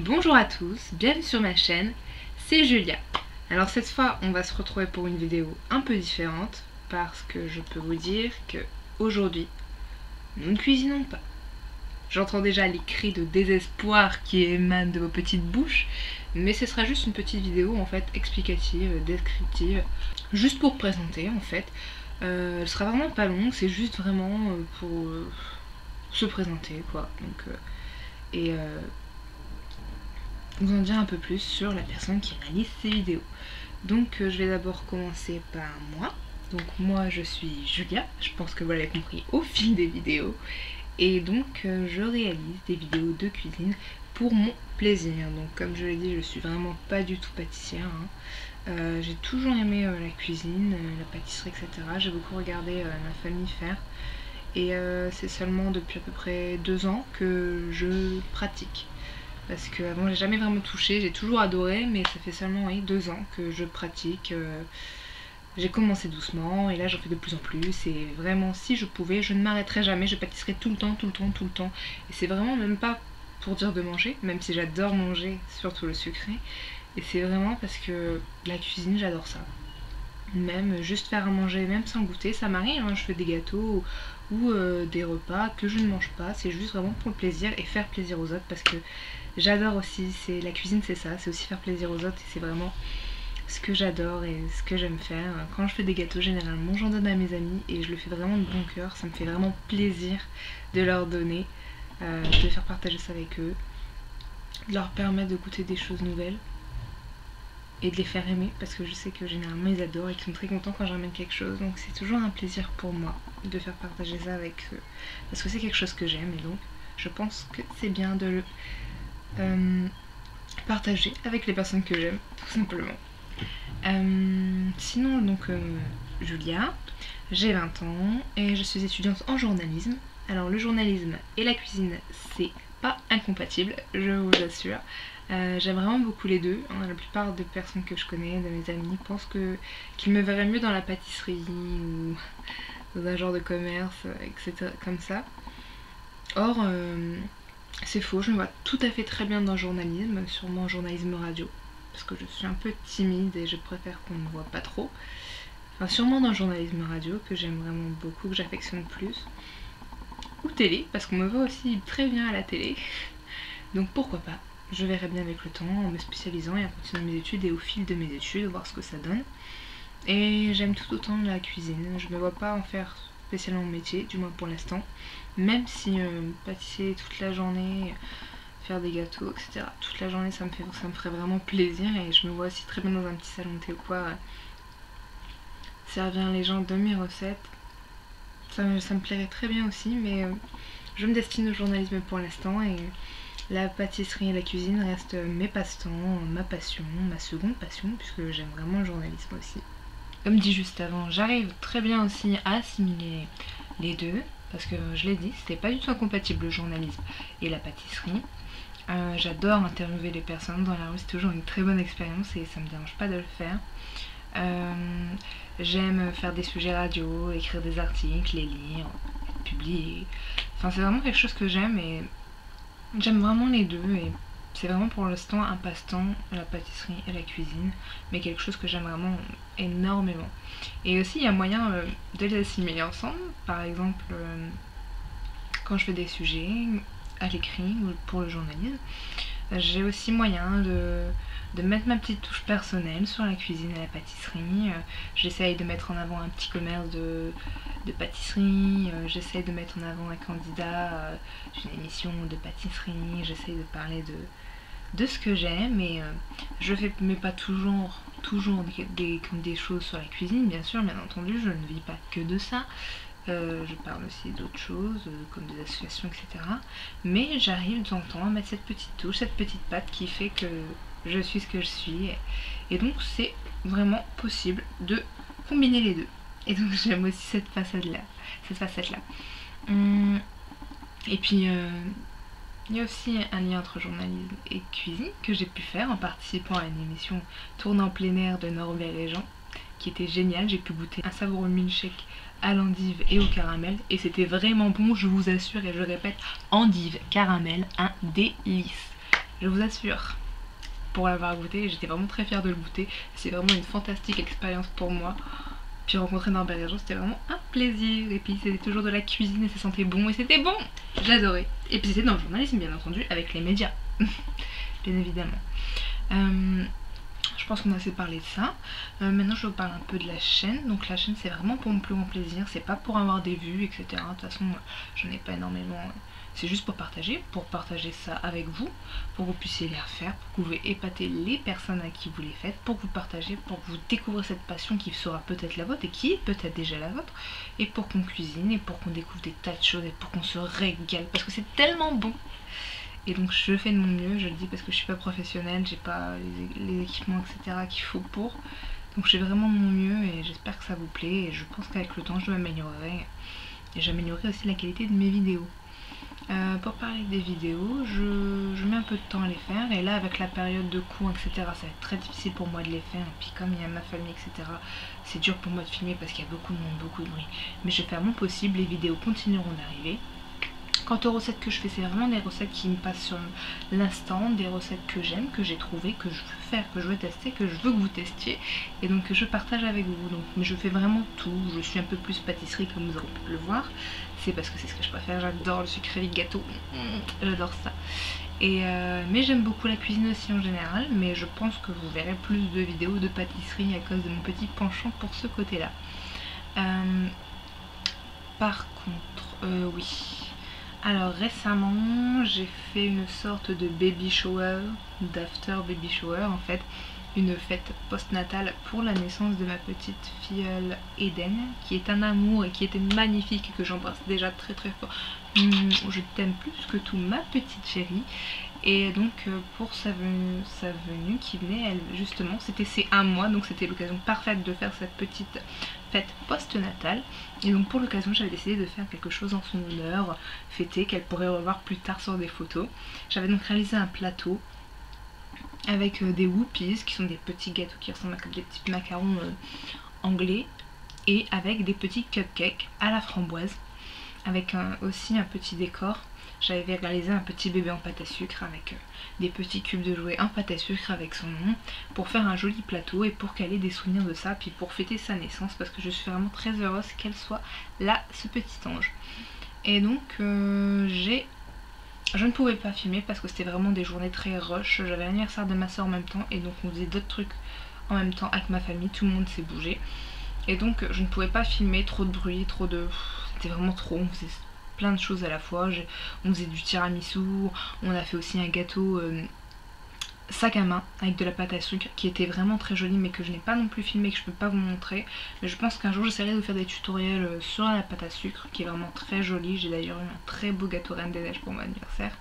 Bonjour à tous, bienvenue sur ma chaîne, c'est Julia. Alors cette fois on va se retrouver pour une vidéo un peu différente parce que je peux vous dire que aujourd'hui nous ne cuisinons pas. J'entends déjà les cris de désespoir qui émanent de vos petites bouches, mais ce sera juste une petite vidéo en fait explicative, descriptive, juste pour présenter en fait. Elle sera vraiment pas longue, c'est juste vraiment pour se présenter quoi. Donc, vous en dire un peu plus sur la personne qui réalise ces vidéos. Donc je vais d'abord commencer par moi. Donc moi je suis Julia, je pense que vous l'avez compris au fil des vidéos. Et donc je réalise des vidéos de cuisine pour mon plaisir. Donc comme je l'ai dit, je suis vraiment pas du tout pâtissière. J'ai toujours aimé la cuisine, la pâtisserie, etc. J'ai beaucoup regardé ma famille faire. Et c'est seulement depuis à peu près 2 ans que je pratique. Parce qu'avant j'ai jamais vraiment touché, j'ai toujours adoré, mais ça fait seulement 2 ans que je pratique. J'ai commencé doucement et là j'en fais de plus en plus, et vraiment si je pouvais je ne m'arrêterais jamais, je pâtisserais tout le temps, tout le temps, tout le temps. Et c'est vraiment même pas pour dire de manger, même si j'adore manger, surtout le sucré. Et c'est vraiment parce que la cuisine j'adore ça. Même juste faire à manger, même sans goûter, ça m'arrive, hein, je fais des gâteaux ou des repas que je ne mange pas, c'est juste vraiment pour le plaisir et faire plaisir aux autres parce que j'adore aussi, la cuisine c'est ça, c'est aussi faire plaisir aux autres et c'est vraiment ce que j'adore et ce que j'aime faire. Quand je fais des gâteaux généralement j'en donne à mes amis et je le fais vraiment de bon cœur, ça me fait vraiment plaisir de leur donner, de faire partager ça avec eux, de leur permettre de goûter des choses nouvelles et de les faire aimer parce que je sais que généralement ils adorent et qu'ils sont très contents quand je ramène quelque chose, donc c'est toujours un plaisir pour moi de faire partager ça avec eux parce que c'est quelque chose que j'aime et donc je pense que c'est bien de le partager avec les personnes que j'aime tout simplement. Sinon donc Julia, j'ai 20 ans et je suis étudiante en journalisme. Alors le journalisme et la cuisine c'est pas incompatible, je vous assure. J'aime vraiment beaucoup les deux. La plupart des personnes que je connais, de mes amis, pensent qu'ils me verraient mieux dans la pâtisserie ou dans un genre de commerce, etc. comme ça. Or, c'est faux, je me vois tout à fait très bien dans le journalisme, sûrement en journalisme radio, parce que je suis un peu timide et je préfère qu'on ne me voit pas trop. Enfin, sûrement dans le journalisme radio, que j'aime vraiment beaucoup, que j'affectionne plus. Ou télé, parce qu'on me voit aussi très bien à la télé. Donc pourquoi pas. Je verrai bien avec le temps en me spécialisant et en continuant mes études et au fil de mes études, voir ce que ça donne. Et j'aime tout autant la cuisine, je me vois pas en faire spécialement mon métier, du moins pour l'instant. Même si pâtisser toute la journée, faire des gâteaux, etc. toute la journée ça me ferait vraiment plaisir, et je me vois aussi très bien dans un petit salon de thé ou quoi, servir les gens de mes recettes. Ça me plairait très bien aussi, mais je me destine au journalisme pour l'instant et la pâtisserie et la cuisine restent mes passe-temps, ma passion, ma seconde passion, puisque j'aime vraiment le journalisme aussi. Comme dit juste avant, j'arrive très bien aussi à assimiler les deux, parce que je l'ai dit, c'était pas du tout incompatible le journalisme et la pâtisserie. J'adore interviewer les personnes dans la rue, c'est toujours une très bonne expérience et ça me dérange pas de le faire. J'aime faire des sujets radio, écrire des articles, les lire, être publié. Enfin c'est vraiment quelque chose que j'aime et j'aime vraiment les deux, et c'est vraiment pour l'instant un passe-temps, la pâtisserie et la cuisine, mais quelque chose que j'aime vraiment énormément. Et aussi il y a moyen de les assimiler ensemble, par exemple quand je fais des sujets à l'écrit ou pour le journalisme, j'ai aussi moyen de mettre ma petite touche personnelle sur la cuisine et la pâtisserie. J'essaye de mettre en avant un petit commerce de pâtisserie, j'essaye de mettre en avant un candidat d'une émission de pâtisserie, j'essaye de parler de ce que j'aime, et je fais mais pas toujours des choses sur la cuisine, bien sûr, bien entendu, je ne vis pas que de ça. Je parle aussi d'autres choses comme des associations, etc. Mais j'arrive de temps en temps à mettre cette petite touche, cette petite patte qui fait que je suis ce que je suis, et donc c'est vraiment possible de combiner les deux, et donc j'aime aussi cette facette là. Et puis il y a aussi un lien entre journalisme et cuisine que j'ai pu faire en participant à une émission tournée en plein air de Norbert et Jean, qui était géniale. J'ai pu goûter un savoureux milkshake à l'endive et au caramel, et c'était vraiment bon, je vous assure, et je répète, endive, caramel, un délice. je vous assure, pour l'avoir goûté, j'étais vraiment très fière de le goûter. C'est vraiment une fantastique expérience pour moi. Puis rencontrer Norbert et Jean, c'était vraiment un plaisir. Et puis c'était toujours de la cuisine et ça sentait bon et c'était bon. J'adorais. Et puis c'était dans le journalisme bien entendu, avec les médias, bien évidemment. Je pense qu'on a assez parlé de ça. Maintenant je vous parle un peu de la chaîne. Donc la chaîne c'est vraiment pour mon plus grand plaisir. C'est pas pour avoir des vues etc. De toute façon j'en ai pas énormément. C'est juste pour partager ça avec vous, pour que vous puissiez les refaire, pour que vous pouvez épater les personnes à qui vous les faites, pour que vous partagez, pour que vous découvrez cette passion qui sera peut-être la vôtre et qui est peut-être déjà la vôtre, et pour qu'on cuisine et pour qu'on découvre des tas de choses et pour qu'on se régale parce que c'est tellement bon. Et donc je fais de mon mieux, je le dis parce que je suis pas professionnelle, j'ai pas les équipements etc qu'il faut pour. Donc je fais vraiment de mon mieux et j'espère que ça vous plaît et je pense qu'avec le temps je m'améliorerai et j'améliorerai aussi la qualité de mes vidéos. Pour parler des vidéos, je mets un peu de temps à les faire et là avec la période de cours etc ça va être très difficile pour moi de les faire et puis comme il y a ma famille etc c'est dur pour moi de filmer parce qu'il y a beaucoup de monde, beaucoup de bruit, mais je vais faire mon possible, les vidéos continueront d'arriver. Quant aux recettes que je fais, c'est vraiment des recettes qui me passent sur l'instant, des recettes que j'aime, que j'ai trouvées, que je veux faire, que je veux tester, que je veux que vous testiez et donc que je partage avec vous. Donc, mais je fais vraiment tout, je suis un peu plus pâtisserie comme vous aurez pu le voir, c'est parce que c'est ce que je préfère, j'adore le sucré de gâteau, j'adore ça. Mais j'aime beaucoup la cuisine aussi en général, mais je pense que vous verrez plus de vidéos de pâtisserie à cause de mon petit penchant pour ce côté là. Par contre, oui. Alors récemment j'ai fait une sorte de baby shower, d'after baby shower en fait, une fête post-natale pour la naissance de ma petite filleule Eden, qui est un amour et qui était magnifique et que j'embrasse déjà très très fort. Je t'aime plus que tout ma petite chérie. Et donc pour sa venue qui venait, elle justement, c'était ses 1 mois, donc c'était l'occasion parfaite de faire cette petite fête post-natale. Et donc pour l'occasion j'avais décidé de faire quelque chose en son honneur, fêter, qu'elle pourrait revoir plus tard sur des photos. J'avais donc réalisé un plateau avec des whoopies qui sont des petits gâteaux qui ressemblent à des petits macarons anglais, et avec des petits cupcakes à la framboise, avec aussi un petit décor. J'avais réalisé un petit bébé en pâte à sucre avec des petits cubes de jouets en pâte à sucre avec son nom, pour faire un joli plateau et pour qu'elle ait des souvenirs de ça, puis pour fêter sa naissance parce que je suis vraiment très heureuse qu'elle soit là, ce petit ange. Et donc je ne pouvais pas filmer parce que c'était vraiment des journées très rush, j'avais l'anniversaire de ma soeur en même temps et donc on faisait d'autres trucs en même temps avec ma famille, tout le monde s'est bougé. Et donc je ne pouvais pas filmer, trop de bruit, c'était vraiment trop, on faisait plein de choses à la fois. On faisait du tiramisu, on a fait aussi un gâteau sac à main avec de la pâte à sucre qui était vraiment très joli mais que je n'ai pas non plus filmé, que je peux pas vous montrer, mais je pense qu'un jour j'essaierai de faire des tutoriels sur la pâte à sucre qui est vraiment très jolie. J'ai d'ailleurs eu un très beau gâteau Reine des Neiges pour mon anniversaire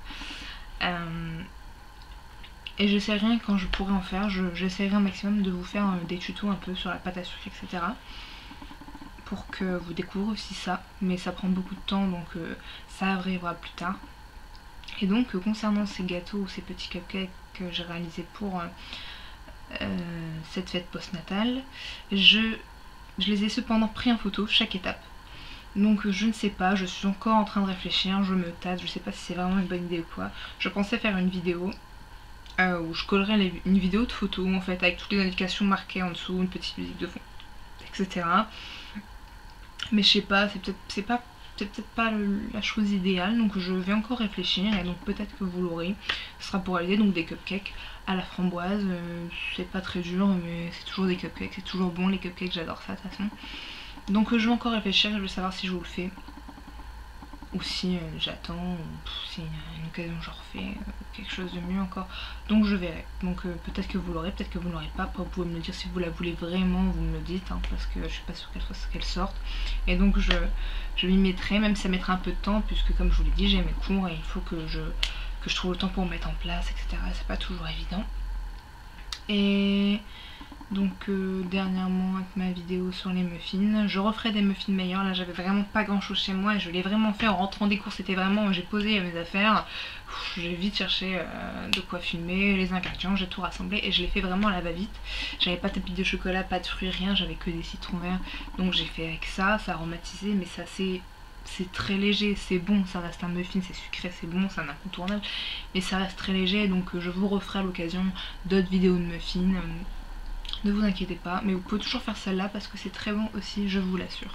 et j'essaierai quand je pourrai en faire, j'essaierai un maximum de vous faire des tutos un peu sur la pâte à sucre etc pour que vous découvrez aussi ça, mais ça prend beaucoup de temps donc ça arrivera plus tard. Et donc concernant ces gâteaux, ces petits cupcakes que j'ai réalisés pour cette fête post-natale, je les ai cependant pris en photo chaque étape. Donc je ne sais pas, je suis encore en train de réfléchir, je me tâte, je sais pas si c'est vraiment une bonne idée ou quoi. Je pensais faire une vidéo où je collerais une vidéo de photos en fait avec toutes les indications marquées en dessous, une petite musique de fond, etc. Mais je sais pas, c'est peut-être pas la chose idéale, donc je vais encore réfléchir et donc peut-être que vous l'aurez. Ce sera pour réaliser donc des cupcakes à la framboise, c'est pas très dur mais c'est toujours des cupcakes, c'est toujours bon les cupcakes, j'adore ça de toute façon. Donc je vais encore réfléchir et je vais savoir si je vous le fais ou si j'attends, ou si une occasion je refais quelque chose de mieux encore, donc je verrai. Donc peut-être que vous l'aurez, peut-être que vous l'aurez pas. Après vous pouvez me le dire si vous la voulez vraiment, vous me le dites hein, parce que je suis pas sûre qu'elle sorte, et donc je m'y mettrai, même si ça mettra un peu de temps puisque comme je vous l'ai dit j'ai mes cours et il faut que je trouve le temps pour me mettre en place etc, c'est pas toujours évident. Et donc dernièrement avec ma vidéo sur les muffins, je referai des muffins meilleurs. Là j'avais vraiment pas grand chose chez moi et je l'ai vraiment fait en rentrant des cours, c'était vraiment, j'ai posé mes affaires, j'ai vite cherché de quoi filmer, les ingrédients, j'ai tout rassemblé et je l'ai fait vraiment à la va-vite. J'avais pas de pépites de chocolat, pas de fruits, rien, j'avais que des citrons verts, donc j'ai fait avec ça, ça a aromatisé mais ça c'est très léger, c'est bon, ça reste un muffin, c'est sucré, c'est bon, c'est un incontournable, mais ça reste très léger, donc je vous referai à l'occasion d'autres vidéos de muffins, ne vous inquiétez pas, mais vous pouvez toujours faire celle-là parce que c'est très bon aussi, je vous l'assure.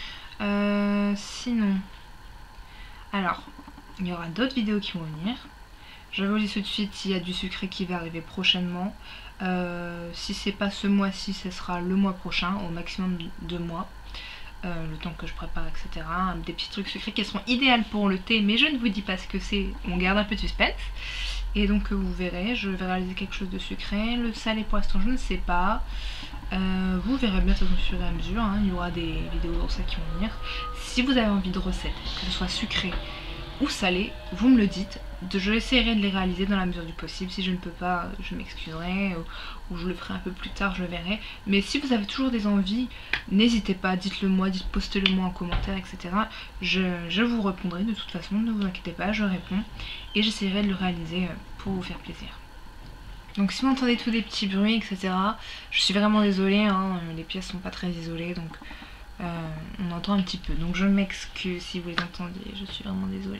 Sinon, alors, il y aura d'autres vidéos qui vont venir. Je vous dis tout de suite, il y a du sucré qui va arriver prochainement. Si c'est pas ce mois-ci, ce sera le mois prochain, au maximum 2 mois. Le temps que je prépare, etc. Des petits trucs sucrés qui seront idéaux pour le thé, mais je ne vous dis pas ce que c'est, on garde un peu de suspense. Et donc vous verrez, je vais réaliser quelque chose de sucré. Le salé pour l'instant je ne sais pas. Vous verrez bien de toute façon au fur et à mesure, hein. Il y aura des vidéos pour ça qui vont venir. Si vous avez envie de recettes, que ce soit sucré ou salé, vous me le dites. Je essaierai de les réaliser dans la mesure du possible. Si je ne peux pas, je m'excuserai, ou je le ferai un peu plus tard, je verrai. Mais si vous avez toujours des envies, n'hésitez pas, dites-le moi, postez-le moi en commentaire, etc. Je vous répondrai de toute façon, ne vous inquiétez pas, je réponds. Et j'essaierai de le réaliser pour vous faire plaisir. Donc si vous entendez tous des petits bruits, etc., je suis vraiment désolée, hein, les pièces sont pas très isolées, donc on entend un petit peu. Donc je m'excuse si vous les entendiez, je suis vraiment désolée.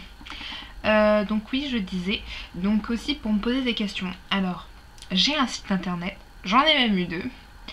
Donc oui, je disais, donc aussi pour me poser des questions. Alors, j'ai un site internet, j'en ai même eu 2.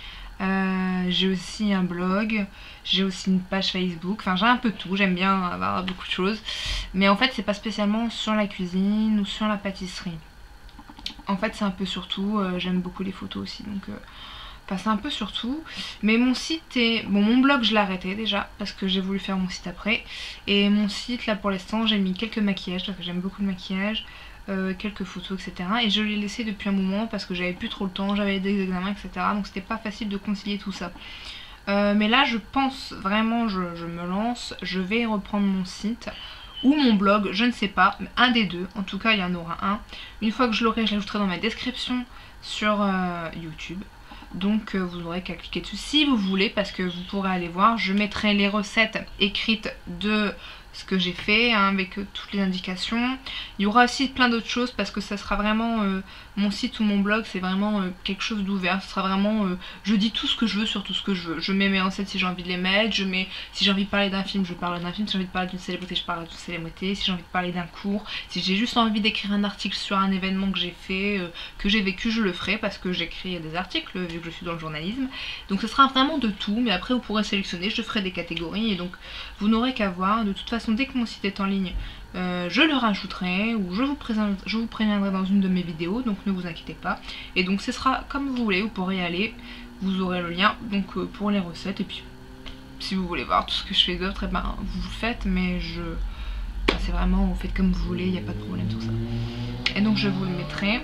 J'ai aussi un blog, j'ai aussi une page Facebook, enfin j'ai un peu tout, j'aime bien avoir beaucoup de choses. Mais en fait c'est pas spécialement sur la cuisine ou sur la pâtisserie. En fait c'est un peu sur tout, j'aime beaucoup les photos aussi, donc c'est un peu sur tout. Mais mon site est... Bon, mon blog je l'ai arrêté déjà parce que j'ai voulu faire mon site après. Et mon site là pour l'instant j'ai mis quelques maquillages parce que j'aime beaucoup le maquillage, quelques photos, etc. Et je l'ai laissé depuis un moment parce que j'avais plus trop le temps, j'avais des examens, etc. Donc c'était pas facile de concilier tout ça. Mais là je pense vraiment, je me lance, je vais reprendre mon site ou mon blog, je ne sais pas, mais un des deux, en tout cas il y en aura un. Une fois que je l'aurai, je l'ajouterai dans ma description sur YouTube. Donc vous n'aurez qu'à cliquer dessus si vous voulez, parce que vous pourrez aller voir. Je mettrai les recettes écrites de ce que j'ai fait, hein, avec toutes les indications. Il y aura aussi plein d'autres choses parce que ça sera vraiment mon site ou mon blog, c'est vraiment quelque chose d'ouvert. Ce sera vraiment je dis tout ce que je veux sur tout ce que je veux. Je mets mes recettes si j'ai envie de les mettre, je mets si j'ai envie de parler d'un film, je parle d'un film, si j'ai envie de parler d'une célébrité, je parle d'une célébrité, si j'ai envie de parler d'un cours, si j'ai juste envie d'écrire un article sur un événement que j'ai fait, que j'ai vécu, je le ferai parce que j'écris des articles vu que je suis dans le journalisme. Donc ce sera vraiment de tout, mais après vous pourrez sélectionner, je ferai des catégories et donc vous n'aurez qu'à voir. De toute façon dès que mon site est en ligne, je le rajouterai ou je vous préviendrai dans une de mes vidéos, donc ne vous inquiétez pas. Et donc ce sera comme vous voulez, vous pourrez y aller, vous aurez le lien donc pour les recettes. Et puis si vous voulez voir tout ce que je fais d'autre, et ben vous le faites, mais c'est vraiment, vous faites comme vous voulez, il n'y a pas de problème sur ça. Et donc je vous le mettrai.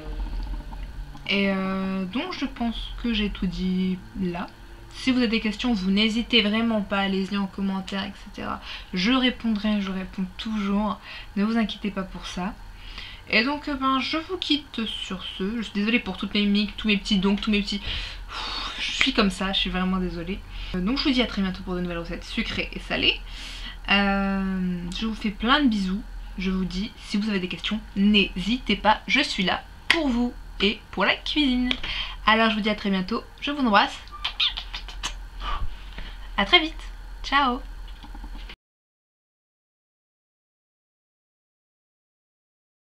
Et donc je pense que j'ai tout dit là. Si vous avez des questions, vous n'hésitez vraiment pas, allez-y en commentaire, etc. Je répondrai, je réponds toujours. Ne vous inquiétez pas pour ça. Et donc, je vous quitte sur ce. Je suis désolée pour toutes mes mimiques, tous mes petits dons, tous mes petits... Je suis comme ça, je suis vraiment désolée. Donc, je vous dis à très bientôt pour de nouvelles recettes sucrées et salées. Je vous fais plein de bisous. Je vous dis, si vous avez des questions, n'hésitez pas. Je suis là pour vous et pour la cuisine. Alors, je vous dis à très bientôt. Je vous embrasse. À très vite. Ciao.